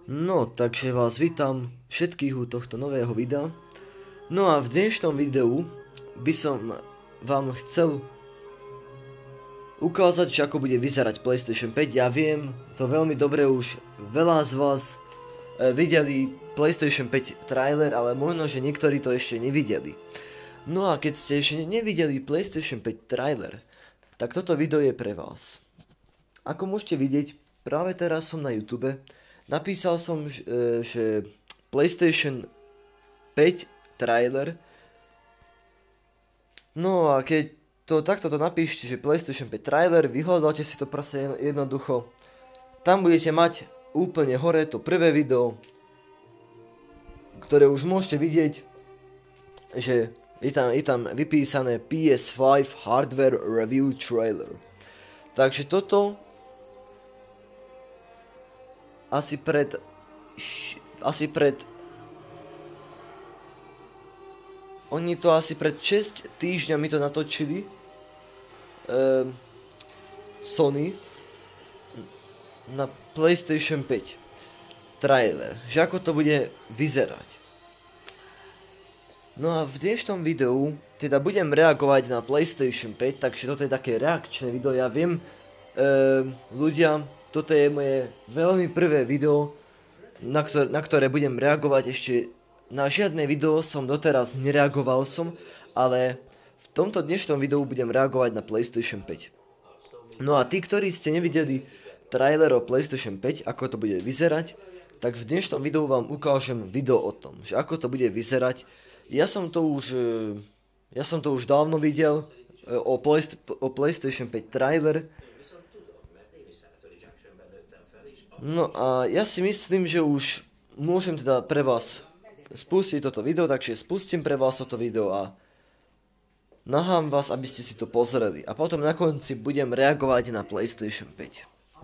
No, takže vás vítam všetkých u tohto nového videa. No a v dnešnom videu by som vám chcel ukázať, že ako bude vyzerať PlayStation 5. Ja viem, to veľmi dobre už veľa z vás videli PlayStation 5 trailer, ale možno, že niektorí to ešte nevideli. No a keď ste ešte nevideli PlayStation 5 trailer, tak toto video je pre vás. Ako môžete vidieť, práve teraz som na YouTube. Napísal som, že PlayStation 5 trailer. No a keď to takto napíšte, že PlayStation 5 trailer, vyhľadáte si to proste jednoducho. Tam budete mať úplne hore to prvé video, ktoré už môžete vidieť, že je tam vypísané PS5 Hardware Review Trailer. Takže toto asi pred oni to asi pred 6 týždňami to natočili Sony na PlayStation 5 trailer, že ako to bude vyzerať. No a v dnešnom videu teda budem reagovať na PlayStation 5, takže toto je také reakčné video. Ja viem, ľudia, toto je moje veľmi prvé video, na ktoré budem reagovať. Ešte na žiadne video som doteraz nereagoval ale v tomto dnešnom videu budem reagovať na PlayStation 5. No a tí, ktorí ste nevideli trailer o PlayStation 5, ako to bude vyzerať, tak v dnešnom videu vám ukážem video o tom, že ako to bude vyzerať. Ja som to už dávno videl o PlayStation 5 trailer. No a ja si myslím, že už môžem teda pre vás spustiť toto video, takže spustím pre vás toto video a nahám vás, aby ste si to pozreli. A potom na konci budem reagovať na PlayStation 5.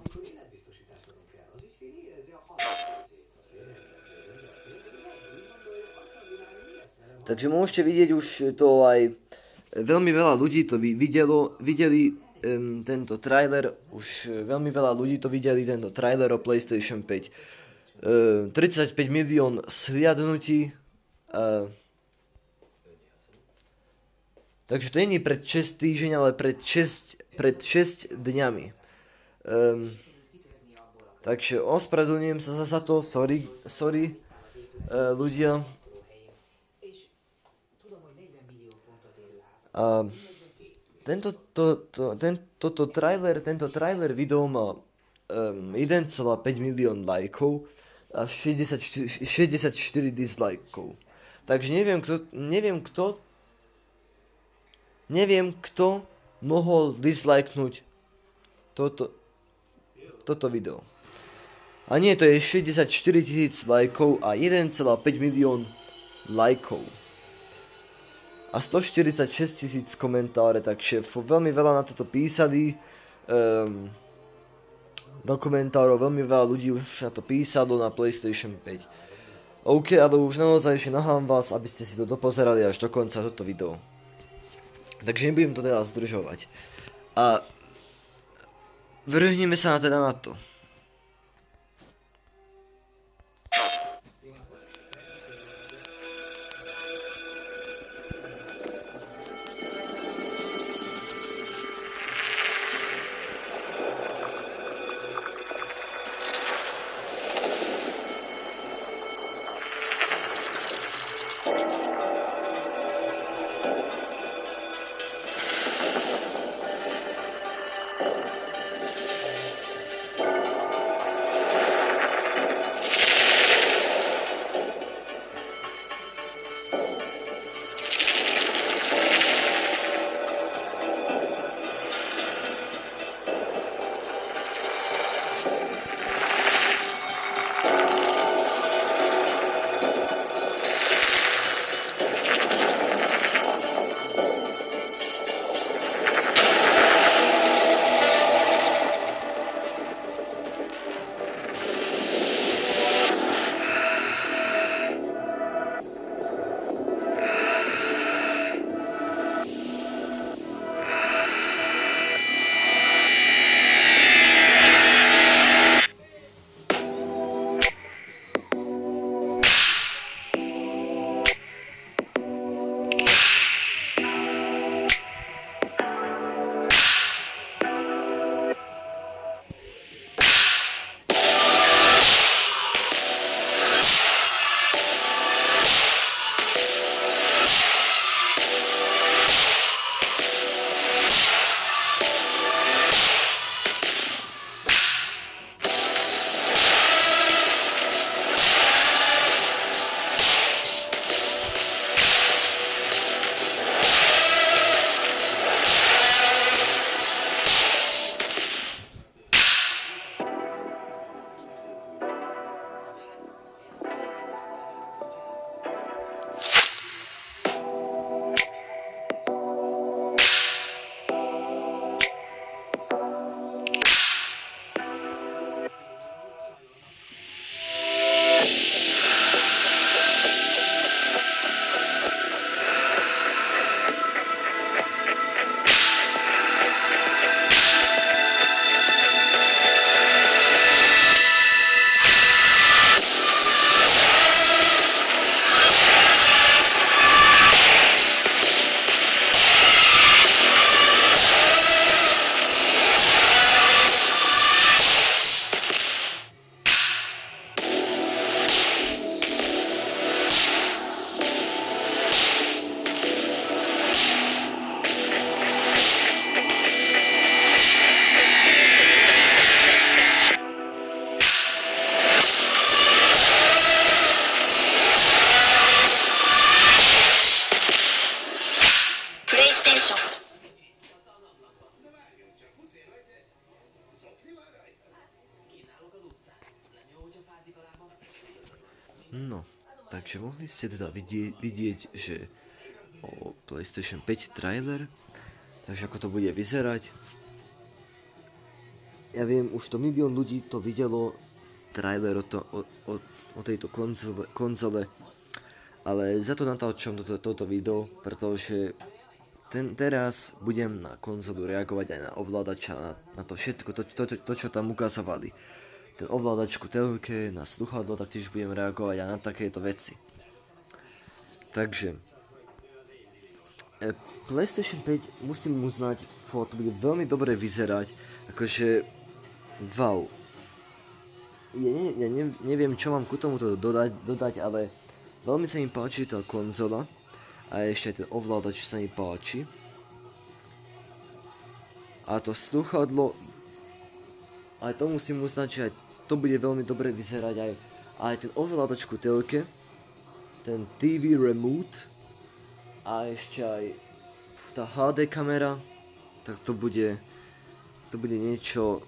Takže môžete vidieť už to aj veľmi veľa ľudí to videli tento trailer, už veľmi veľa ľudí to videli, tento trailer o PlayStation 5. 35 milión sliadnutí. Takže to nie je pred 6 týždeň, ale pred 6 dňami. Takže ospravedlňujem sa za to, sorry ľudia. Tento trailer video má 1,5 milión lajkov a 64 dislajkov. Takže neviem kto mohol dislajknúť toto video. A nie, to je 64 000 lajkov a 1,5 milión lajkov. A 146 000 komentáre, takže veľmi veľa na toto písali. Do komentárov veľmi veľa ľudí už na to písalo na PlayStation 5. OK, ale už naozaj nahám vás, aby ste si to dopozerali až do konca toto video. Takže nebudem to teda zdržovať. A vrhneme sa teda na to. No, takže mohli ste teda vidieť, že o PlayStation 5 trailer, takže ako to bude vyzerať. Ja viem, už to milión ľudí to videlo, trailer o tejto konzole, ale za to natáčam toto video, pretože teraz budem na konzolu reagovať aj na ovládača, na to všetko, to čo tam ukazovali. Ten ovládač ku telke, na sluchadlo, taktiež budem reagovať aj na takéto veci. Takže PlayStation 5, musím uznať, to bude veľmi dobre vyzerať, akože wow. Ja neviem, čo mám ku tomuto dodať, ale veľmi sa mi páči tá konzola a ešte aj ten ovládač sa mi páči. A to sluchadlo, aj to musím uznať, že aj to bude veľmi dobre vyzerať, aj ten ovládač ku telke, ten TV remote a ešte aj tá HD kamera, tak to bude niečo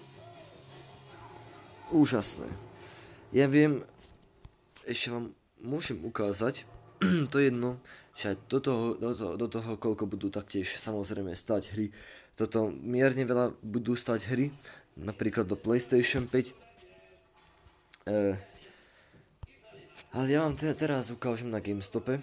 úžasné. Ja viem, ešte vám môžem ukázať, to jedno, že aj do toho koľko budú taktiež samozrejme stať hry. Toto mierne veľa budú stať hry, napríklad do PlayStation 5. Ale ja vám teraz ukážem na GameStope.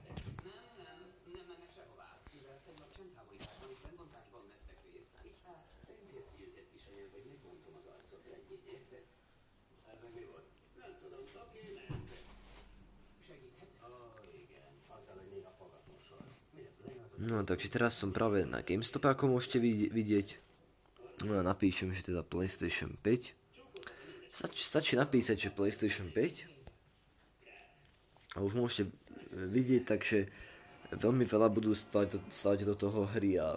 No, takže teraz som práve na GameStope, ako môžete vidieť. No a napíšem, že teda PlayStation 5. Stačí napísať, že PlayStation 5. A už môžete vidieť, takže veľmi veľa budú stať do toho hry a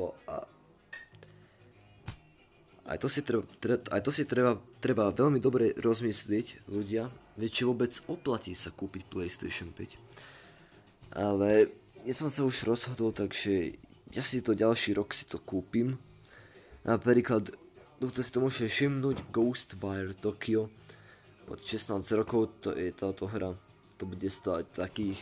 aj to si treba veľmi dobre rozmyslieť, ľudia, či vôbec oplatí sa kúpiť PlayStation 5. Ale ja som sa už rozhodol, takže ja si to ďalší rok si to kúpim. Napríklad, tu si to môžete všimnúť, Ghostwire Tokyo od 16 rokov, to je táto hra, to bude stáť takých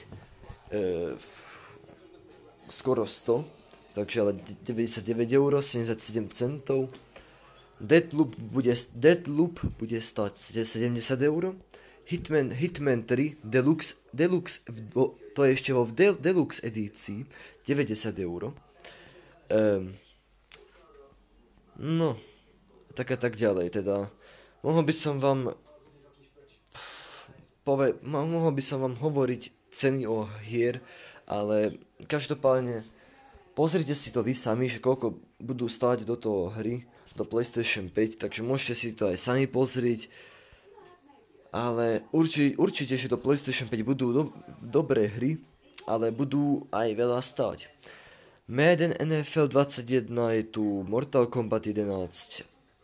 skoro 100, takže ale 99 €, 77 centov. Deathloop bude stáť 70 €. Hitman 3 Deluxe, to je ešte vo Deluxe edícii, 90 €. No, tak a tak ďalej, teda. Mohol by som vám hovoriť ceny o hier, ale každopádne pozrite si to vy sami, že koľko budú stáť do toho hry, do PlayStation 5, takže môžete si to aj sami pozrieť. Ale určite, že do PlayStation 5 budú dobré hry, ale budú aj veľa stáť. Madden NFL 21, je tu Mortal Kombat 11.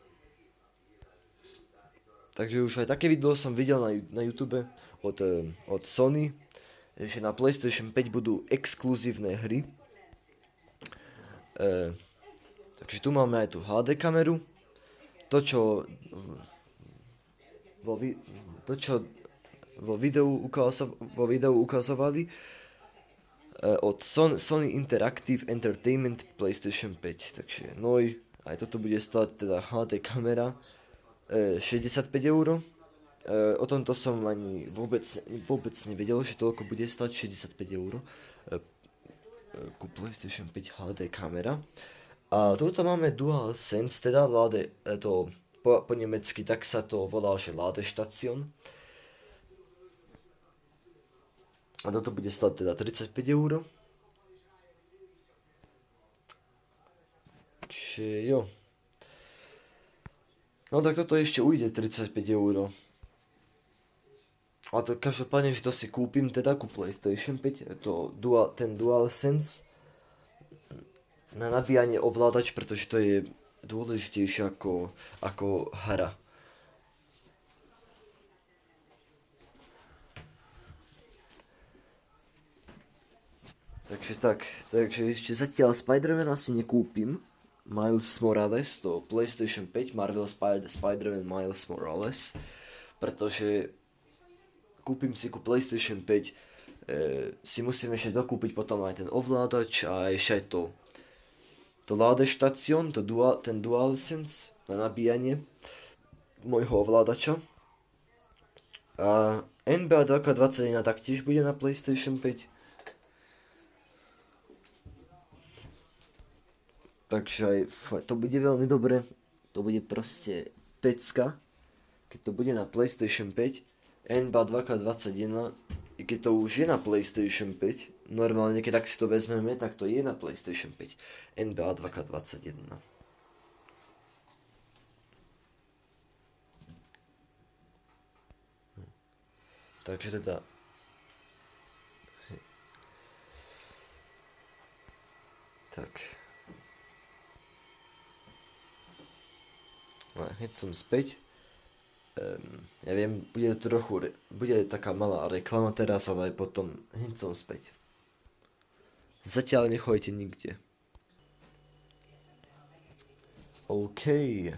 Takže už aj také video som videl na YouTube od Sony, že na PlayStation 5 budú exkluzívne hry. Takže tu máme aj tú HD kameru. To, čo vo videu ukazovali od Sony Interactive Entertainment PlayStation 5. Takže aj toto bude stáť teda HD kamera 65 €. O tomto som ani vôbec nevedel, že toľko bude stáť 65 € ku PlayStation 5 HD kamera. A toto máme DualSense, teda to po nemecky tak sa to volá, že Ladestation. A toto bude stáť teda 35 €. Čiže jo. No tak toto ešte ujde 35 €. A to každopádne, že to si kúpim teda ku PlayStation 5, ten DualSense na nabíjanie ovládač, pretože to je dôležitejšie ako hra. Takže ešte zatiaľ Spider-Man asi nekúpim. Miles Morales, to PlayStation 5, Marvel Spider-Man Miles Morales, pretože kúpim si ku PlayStation 5, si musím ešte dokúpiť potom aj ten ovládač a ešte aj to ládeštácion, ten DualSense na nabíjanie môjho ovládača. A NBA 2K21 taktiež bude na PlayStation 5. Takže aj to bude veľmi dobre. To bude proste pecka, keď to bude na PlayStation 5. NBA 2K21, i keď to už je na PlayStation 5, normálne keď tak si to vezmeme, tak to je na PlayStation 5. NBA 2K21. Takže teda... Tak... Hneď som späť. Ja viem, bude taká malá reklama teraz, ale aj potom hneď som späť. Zatiaľ nechoďte nikde. Okay.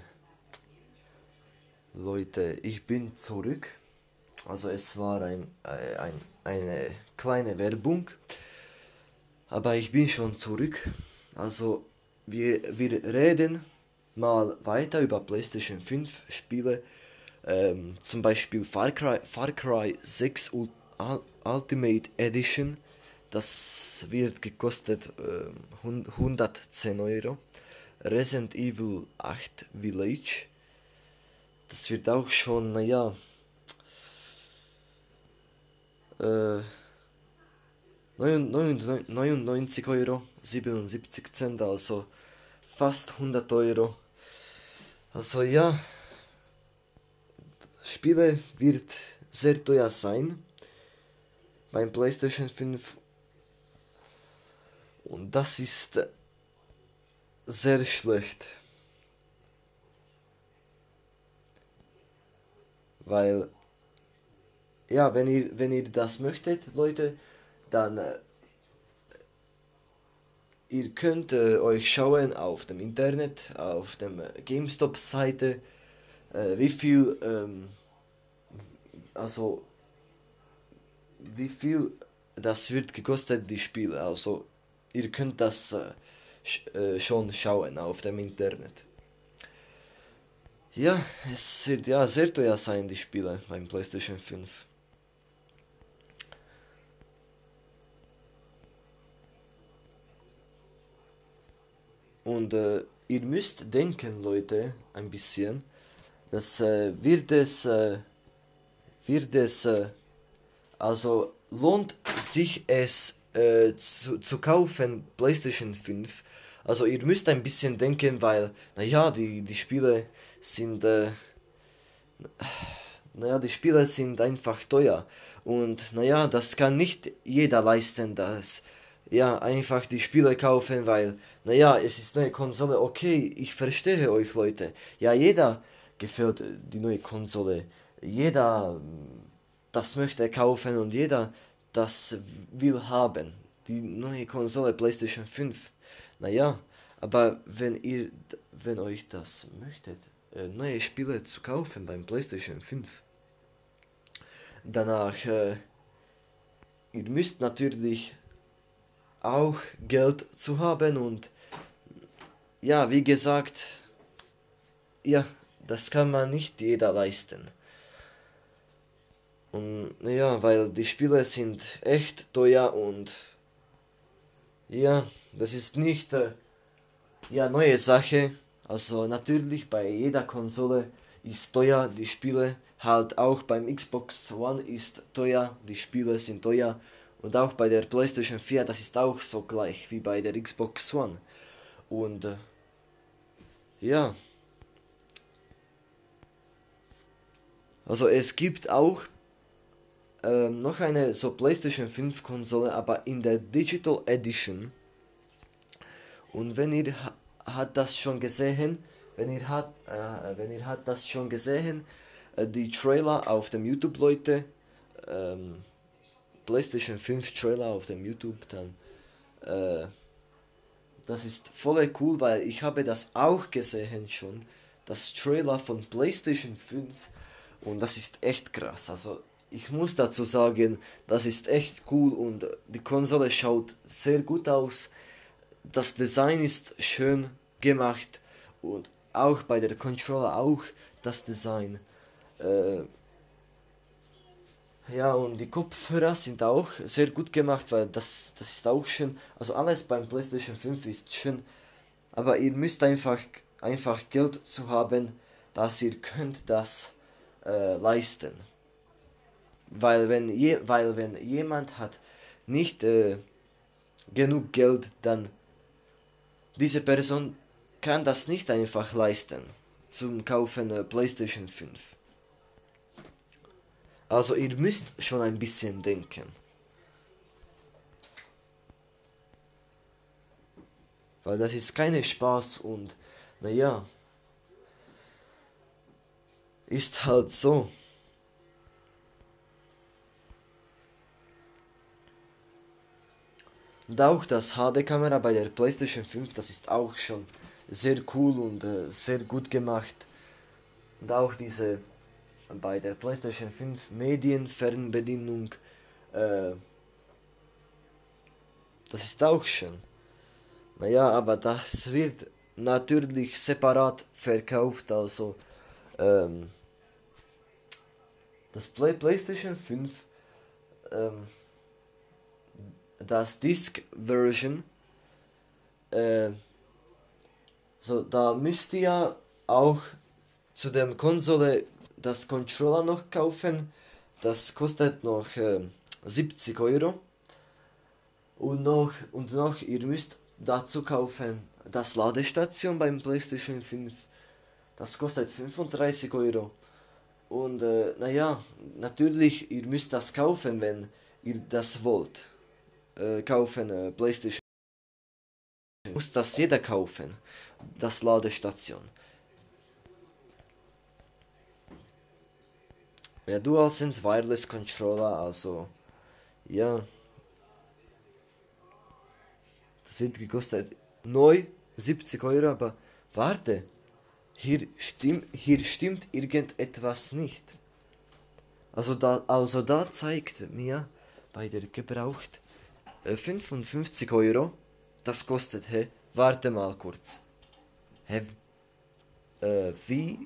Leute, ich bin zurück. Also es war eine kleine Werbung. Aber ich bin schon zurück. Also wir reden mal weiter über PlayStation 5 Spiele, zum Beispiel Far Cry 6 Ultimate Edition, das wird gekostet 110 Euro. Resident Evil 8 Village, das wird auch schon, naja, 99 Euro, 77 Cent, also fast 100 Euro. Also ja, Spiele wird sehr teuer sein beim PlayStation 5 und das ist sehr schlecht, weil ja, wenn ihr das möchtet, Leute, dann ihr könnt euch schauen auf dem Internet, auf dem GameStop-Seite, wie viel das wird gekostet, die Spiele. Also ihr könnt das schon schauen auf dem Internet. Ja, es wird ja sehr teuer sein, die Spiele beim PlayStation 5. Und ihr müsst denken, Leute, ein bisschen, dass also lohnt sich es zu kaufen PlayStation 5. Also ihr müsst ein bisschen denken, weil, naja, die Spiele sind, die Spiele sind einfach teuer. Und naja, das kann nicht jeder leisten, das ja, einfach die Spiele kaufen, weil, naja, es ist neue Konsole, okay, ich verstehe euch, Leute. Ja, jeder gefällt die neue Konsole. Jeder das möchte kaufen und jeder das will haben. Die neue Konsole PlayStation 5. Naja, aber wenn euch das möchtet, neue Spiele zu kaufen beim PlayStation 5, danach, ihr müsst natürlich auch Geld zu haben und ja, wie gesagt, ja, das kann man nicht jeder leisten. Und ja, weil die Spiele sind echt teuer und ja, das ist nicht neue Sache. Also natürlich bei jeder Konsole ist teuer, die Spiele halt auch beim Xbox One ist teuer, die Spiele sind teuer. Und auch bei der PlayStation 4, das ist auch so gleich wie bei der Xbox One. Und ja. Also es gibt auch noch eine so PlayStation 5 Konsole, aber in der Digital Edition. Und wenn ihr hat das schon gesehen, die Trailer auf dem YouTube, Leute, PlayStation 5 Trailer auf dem YouTube, dann das ist voll cool, weil ich habe das auch gesehen schon, das Trailer von PlayStation 5 und das ist echt krass. Also ich muss dazu sagen, das ist echt cool und die Konsole schaut sehr gut aus. Das Design ist schön gemacht und auch bei der Controller auch das Design. Äh, ja, und die Kopfhörer sind auch sehr gut gemacht, weil das ist auch schön. Also alles beim PlayStation 5 ist schön, aber ihr müsst einfach Geld zu haben, dass ihr könnt das leisten. Weil wenn jemand hat nicht genug Geld, dann diese Person kann das nicht einfach leisten zum Kaufen PlayStation 5. Also ihr müsst schon ein bisschen denken. Weil das ist keine Spaß und naja, ist halt so. Und auch das HD-Kamera bei der PlayStation 5, das ist auch schon sehr cool und sehr gut gemacht. Und auch diese bei der PlayStation 5 Medienfernbedienung, äh, das ist auch schön. Naja, aber das wird natürlich separat verkauft, also ähm, das PlayStation 5, ähm, das Disc-Version, äh, so da müsst ihr auch zu der Konsole das Controller noch kaufen. Das kostet noch 70 Euro. Und noch, ihr müsst dazu kaufen das Ladestation beim PlayStation 5. Das kostet 35 Euro. Und naja, natürlich, ihr müsst das kaufen, wenn ihr das wollt. Kaufen, PlayStation. Muss das jeder kaufen, das Ladestation. Ja, DualSense Wireless Controller, also ja, das wird gekostet neu 70 Euro, aber warte, hier stimmt irgendetwas nicht. Also da zeigt mir bei der Gebraucht 55 Euro, das kostet, hä? Warte mal kurz. Hä? Äh, wie,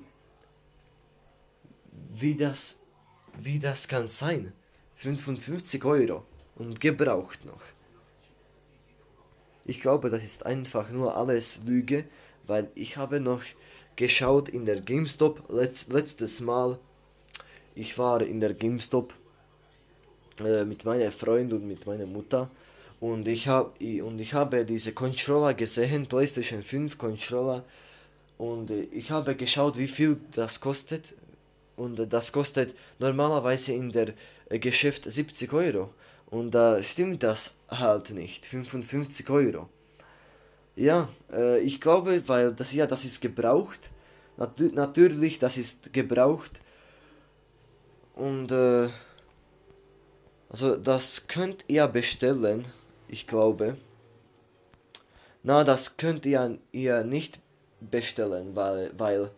wie das, wie das kann sein? 55 Euro und gebraucht noch. Ich glaube, das ist einfach nur alles Lüge, weil ich habe noch geschaut in der GameStop letztes Mal. Ich war in der GameStop mit meiner Freundin und mit meiner Mutter und ich habe diese Controller gesehen, PlayStation 5 Controller und ich habe geschaut, wie viel das kostet und das kostet normalerweise in der Geschäft 70 Euro und da stimmt das halt nicht, 55 Euro. Ja, ich glaube, weil das ist gebraucht. Natürlich, das ist gebraucht. Und also das könnt ihr bestellen, ich glaube. Na, das könnt ihr nicht bestellen, weil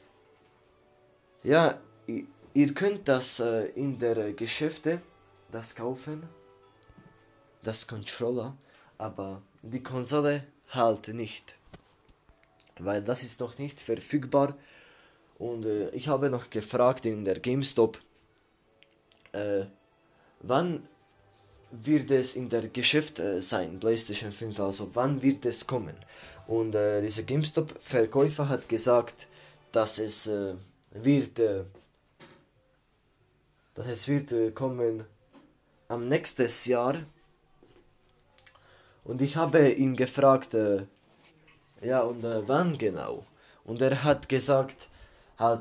ja, ihr könnt das in der Geschäfte das kaufen, das Controller, aber die Konsole halt nicht, weil das ist noch nicht verfügbar. Und ich habe noch gefragt in der GameStop, äh, wann wird es in der Geschäft sein, PlayStation 5, also wann wird es kommen? Und dieser GameStop-Verkäufer hat gesagt, dass es wird, äh, dass es wird kommen am nächstes Jahr. Und ich habe ihn gefragt, ja, und wann genau? Und er hat gesagt, halt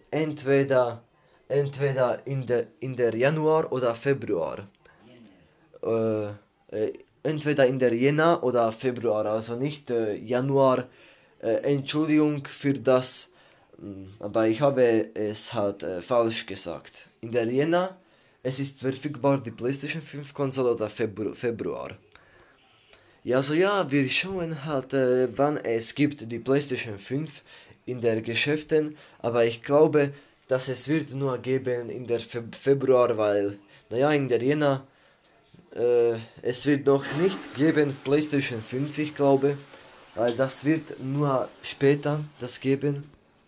entweder in der Januar oder Februar. Äh, entweder in der Jänner oder Februar, also nicht Januar. Entschuldigung für das, aber ich habe es halt falsch gesagt. In der Jänner, es ist verfügbar die PlayStation 5 Konsole oder Februar. Ja, also ja, wir schauen halt, wann es gibt die PlayStation 5 in der Geschäften, aber ich glaube, dass es wird nur geben in der Februar, weil, naja, in der Jänner, es wird noch nicht geben PlayStation 5, ich glaube, weil das wird nur später das geben.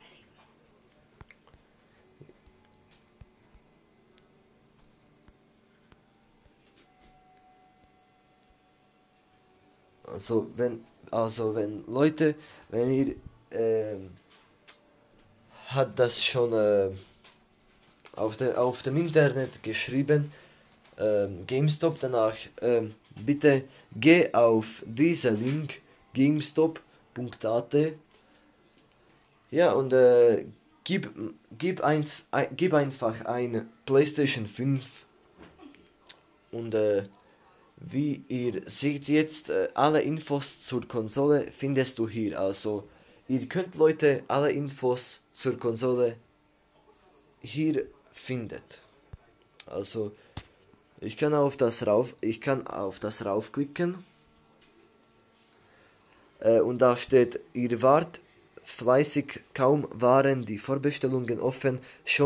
Also wenn Leute, wenn ihr hat das schon auf dem Internet geschrieben, GameStop, danach bitte geh auf diesen Link gamestop.at, ja, und gib, gib einfach ein PlayStation 5 und wie ihr seht jetzt, alle Infos zur Konsole findest du hier. Also ihr könnt, Leute, alle Infos zur Konsole hier findet. Also ich kann auf das raufklicken und da steht, ihr wart fleißig, kaum waren die Vorbestellungen offen,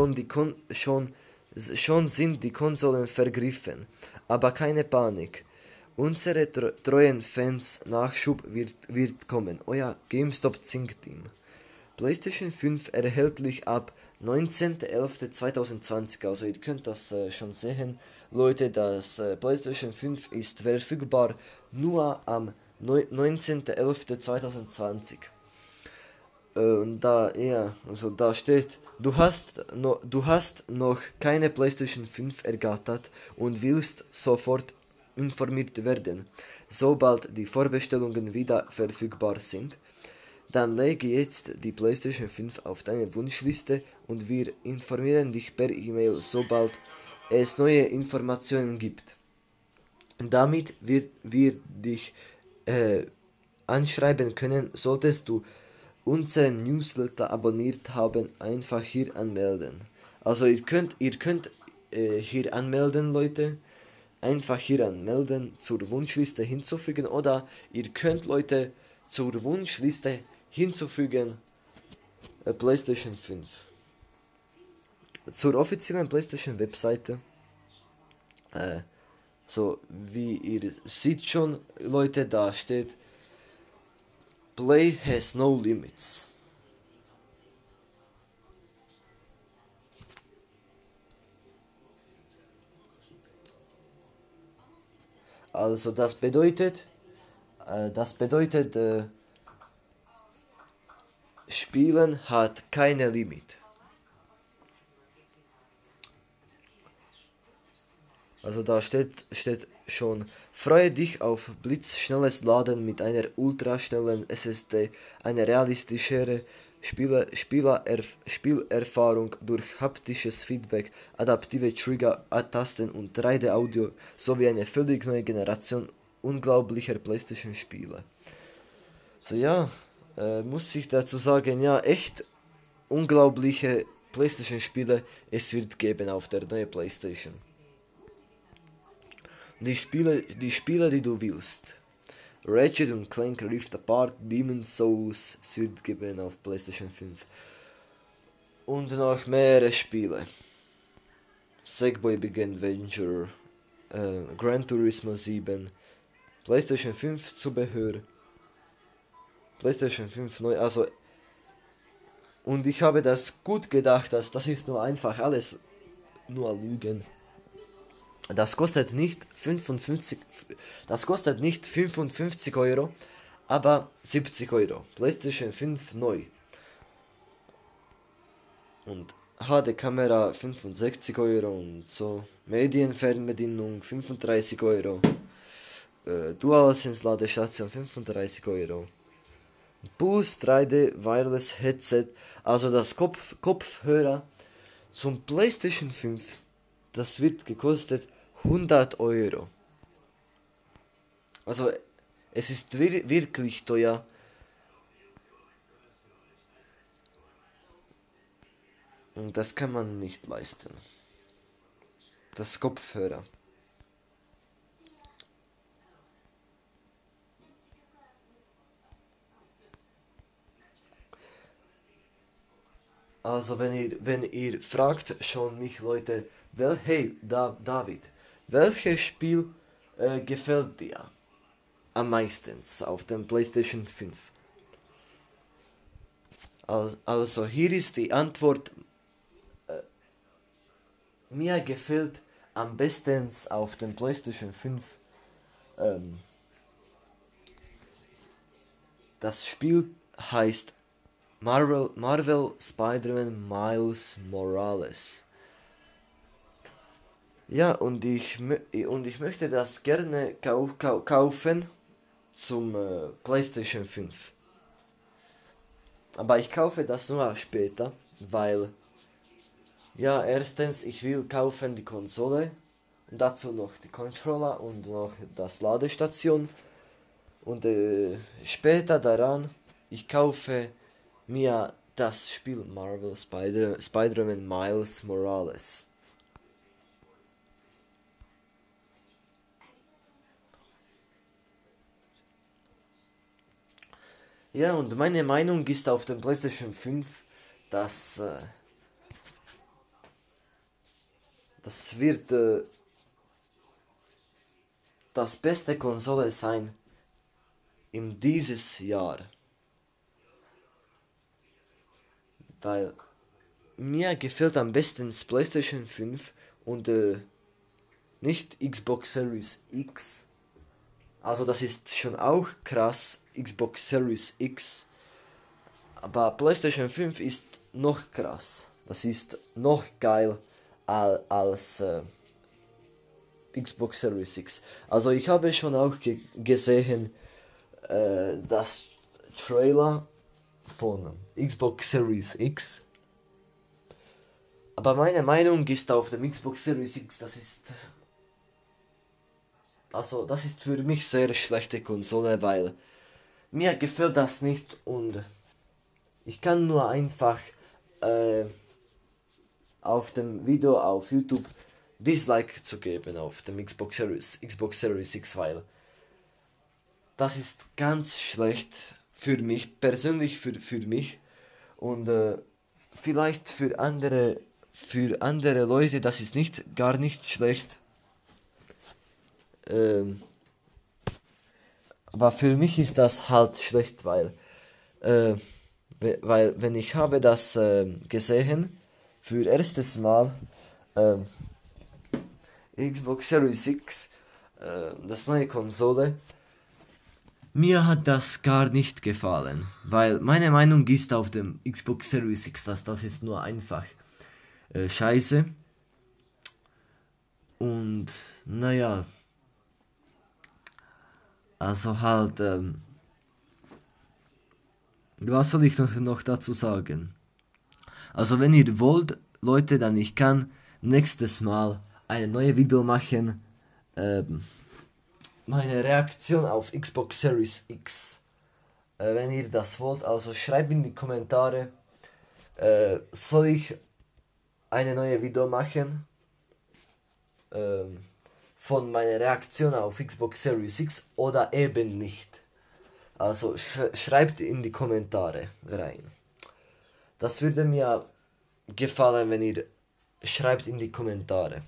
schon sind die Konsolen vergriffen. Aber keine Panik. Unsere treuen Fans Nachschub wird kommen. Euer GameStop Zink-Team. PlayStation 5 erhältlich ab 19.11.2020. Also ihr könnt das schon sehen, Leute, das PlayStation 5 ist verfügbar nur am 19.11.2020. Und da, ja, also da steht, du hast noch keine PlayStation 5 ergattert und willst sofort informiert werden, sobald die Vorbestellungen wieder verfügbar sind. Dann lege jetzt die PlayStation 5 auf deine Wunschliste und wir informieren dich per E-Mail, sobald es neue Informationen gibt. Damit wird wir dich anschreiben können, solltest du unseren Newsletter abonniert haben, einfach hier anmelden. Also ihr könnt hier anmelden, Leute. Einfach hier anmelden, zur Wunschliste hinzufügen, oder ihr könnt, Leute, zur Wunschliste hinzufügen PlayStation 5. Zur offiziellen PlayStation Webseite. So wie ihr seht schon, Leute, da steht Play has no limits. Also das bedeutet, Spielen hat keine Limit. Also da steht schon, freue dich auf blitzschnelles Laden mit einer ultraschnellen SSD, eine realistischere Spielerfahrung durch haptisches Feedback, adaptive Trigger-Tasten und 3D-Audio sowie eine völlig neue Generation unglaublicher PlayStation-Spiele. So ja, muss ich dazu sagen, ja, echt unglaubliche PlayStation-Spiele es wird geben auf der neuen PlayStation. Die Spiele, die du willst. Ratchet und Clank Rift Apart, Demon's Souls, es wird geben auf PlayStation 5. Und noch mehrere Spiele. Sackboy Big Adventure, Gran Turismo 7, PlayStation 5 Zubehör, PlayStation 5 neu, also, und ich habe das gut gedacht, dass das ist nur einfach alles nur Lügen. Das kostet nicht 55, das kostet nicht 55 Euro, aber 70 Euro. PlayStation 5 neu. Und HD-Kamera 65 Euro und so. Medienfernbedienung 35 Euro. DualSense-Ladestation 35 Euro. Pulse 3D Wireless Headset, also das Kopfhörer zum PlayStation 5, das wird gekostet 100 Euro. Also es ist wirklich teuer. Und das kann man nicht leisten. Das Kopfhörer. Also wenn ihr fragt schon mich Leute, hey David, welches Spiel gefällt dir am meisten auf dem PlayStation 5? Also hier ist die Antwort, mir gefällt am besten auf dem PlayStation 5 ähm, das Spiel heißt Marvel Spider-Man Miles Morales. Ja, und ich möchte das gerne kaufen zum PlayStation 5. Aber ich kaufe das nur später, weil, ja, erstens, ich will kaufen die Konsole und dazu noch die Controller und noch das Ladestation. Und später daran, ich kaufe mir das Spiel Marvel Spider-Man Miles Morales. Ja, und meine Meinung ist auf dem PlayStation 5, dass das wird das beste Konsole sein in dieses Jahr. Weil mir gefällt am besten das PlayStation 5 und nicht Xbox Series X. Also das ist schon auch krass, Xbox Series X. Aber PlayStation 5 ist noch krass. Das ist noch geil als Xbox Series X. Also ich habe schon auch gesehen, das Trailer von Xbox Series X. Aber meine Meinung ist auf dem Xbox Series X, das ist für mich sehr schlechte Konsole, weil mir gefällt das nicht und ich kann nur einfach äh, auf dem Video auf YouTube Dislike zu geben auf dem Xbox Series X, weil das ist ganz schlecht für mich, persönlich für mich und vielleicht für andere Leute, das ist gar nicht schlecht. Ähm, aber für mich ist das halt schlecht, äh, weil wenn ich habe das gesehen für erstes Mal ähm, Xbox Series X, das neue Konsole, mir hat das gar nicht gefallen, weil meine Meinung ist auf dem Xbox Series X, dass das ist nur einfach scheiße und naja, also halt, was soll ich noch dazu sagen? Also wenn ihr wollt, Leute, dann ich kann nächstes Mal eine neue Video machen, ähm, meine Reaktion auf Xbox Series X. Wenn ihr das wollt, also schreibt in die Kommentare, soll ich eine neue Video machen ähm, von meiner Reaktion auf Xbox Series X oder eben nicht. Also schreibt in die Kommentare rein. Das würde mir gefallen, wenn ihr schreibt in die Kommentare.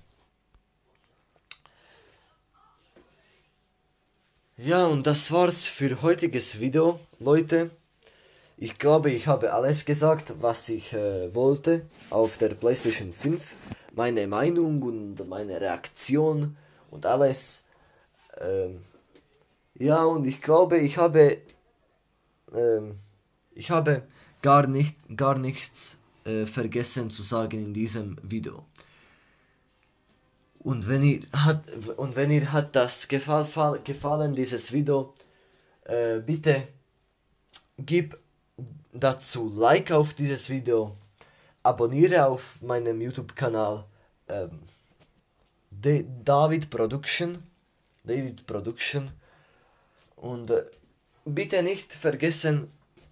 Ja, und das war's für heutiges Video, Leute. Ich glaube, ich habe alles gesagt, was ich wollte auf der PlayStation 5. Meine Meinung und meine Reaktion und alles. Ähm, ja, und ich glaube, ähm, ich habe gar nichts vergessen zu sagen in diesem Video. Und wenn ihr hat das gefallen, dieses Video, bitte gib dazu Like auf dieses Video, abonniere auf meinem YouTube-Kanal ähm, David Production, und bitte nicht vergessen,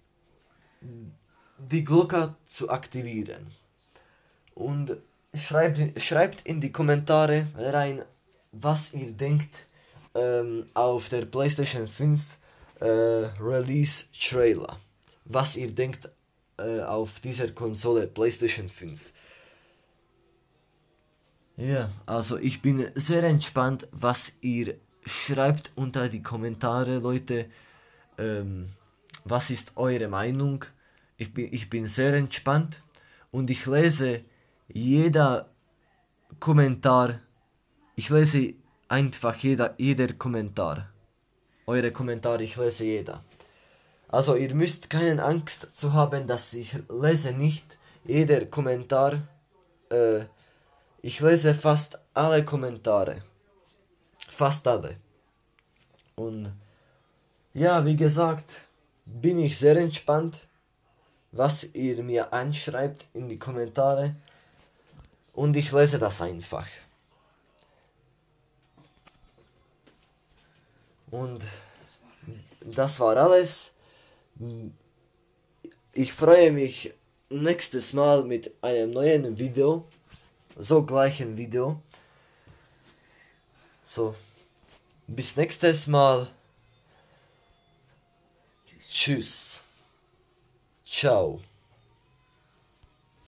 die Glocke zu aktivieren. Und schreibt in die Kommentare rein, was ihr denkt auf der PlayStation 5 Release Trailer. Was ihr denkt auf dieser Konsole PlayStation 5. Ja, also ich bin sehr entspannt, was ihr schreibt unter die Kommentare, Leute. Was ist eure Meinung? Ich bin sehr entspannt und ich lese jeder Kommentar. Ich lese einfach jeder Kommentar. Eure Kommentare, ich lese jeder. Also ihr müsst keine Angst zu haben, dass ich lese nicht jeder Kommentar. Äh, Ich lese fast alle Kommentare. Fast alle. Und ja, wie gesagt, bin ich sehr entspannt, was ihr mir anschreibt in die Kommentare. Und ich lese das einfach. Und das war alles. Ich freue mich nächstes Mal mit einem neuen Video. So gleichen Video. So, bis nächstes Mal. Tschüss. Ciao.